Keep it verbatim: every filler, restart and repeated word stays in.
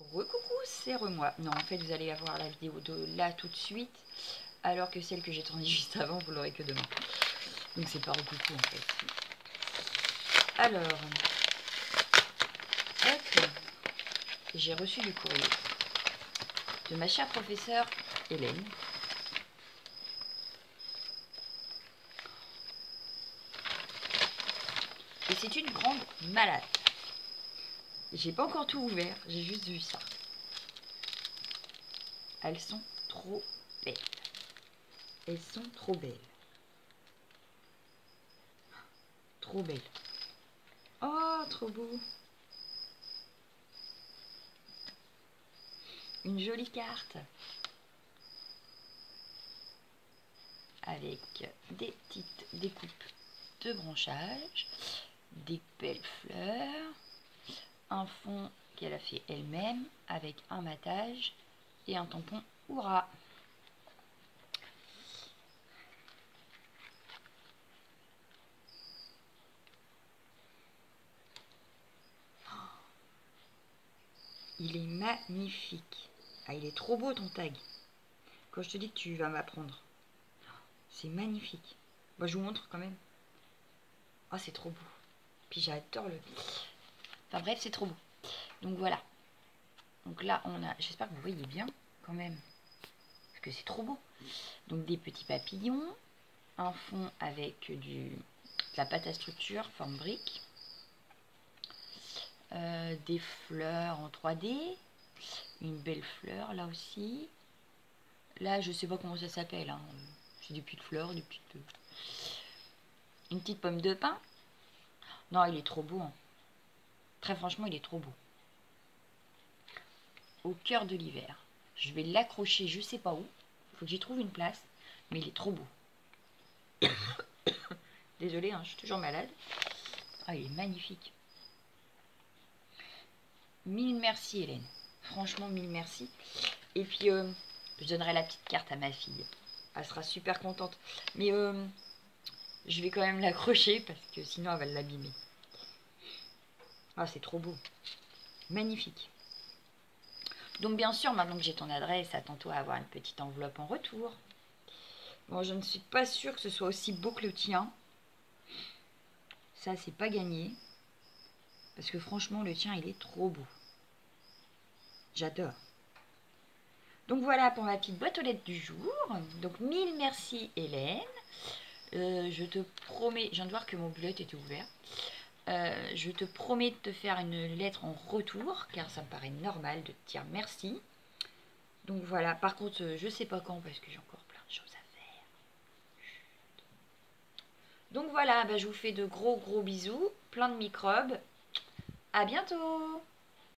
Recoucou, c'est Remoi. Non, en fait, vous allez avoir la vidéo de là tout de suite, alors que celle que j'ai tournée juste avant, vous l'aurez que demain. Donc c'est pas recoucou en fait. Alors, hop, j'ai reçu du courrier de ma chère professeure Hélène. Et c'est une grande malade. J'ai pas encore tout ouvert, j'ai juste vu ça. Elles sont trop belles. Elles sont trop belles. Trop belles. Oh, trop beau. Une jolie carte. Avec des petites découpes de branchage, des belles fleurs, un fond qu'elle a fait elle-même avec un matage et un tampon Oura. Il est magnifique. Ah, il est trop beau ton tag. Quand je te dis que tu vas m'apprendre. C'est magnifique. Moi, je vous montre quand même. Ah, oh, c'est trop beau. Puis j'adore le... Enfin bref, c'est trop beau. Donc voilà. Donc là, on a... J'espère que vous voyez bien quand même. Parce que c'est trop beau. Donc des petits papillons. Un fond avec du... de la pâte à structure, forme brique. Euh, des fleurs en trois D. Une belle fleur là aussi. Là, je sais pas comment ça s'appelle. Hein. C'est des petites fleurs, des petites... Une petite pomme de pin. Non, il est trop beau. Hein. Très franchement, il est trop beau. Au cœur de l'hiver. Je vais l'accrocher, je sais pas où. Il faut que j'y trouve une place. Mais il est trop beau. Désolée, hein, je suis toujours malade. Ah, il est magnifique. Mille merci, Hélène. Franchement, mille merci. Et puis, euh, je donnerai la petite carte à ma fille. Elle sera super contente. Mais euh, je vais quand même l'accrocher parce que sinon, elle va l'abîmer. Ah, c'est trop beau. Magnifique. Donc, bien sûr, maintenant que j'ai ton adresse, attends-toi à avoir une petite enveloppe en retour. Bon, je ne suis pas sûre que ce soit aussi beau que le tien. Ça, c'est pas gagné. Parce que franchement, le tien, il est trop beau. J'adore. Donc voilà pour ma petite boîte aux lettres du jour. Donc mille merci Hélène. Euh, je te promets, je viens de voir que mon bullet était ouvert. Euh, je te promets de te faire une lettre en retour, car ça me paraît normal de te dire merci. Donc voilà, par contre, je sais pas quand parce que j'ai encore plein de choses à faire. Donc voilà, bah, je vous fais de gros gros bisous, plein de microbes. À bientôt!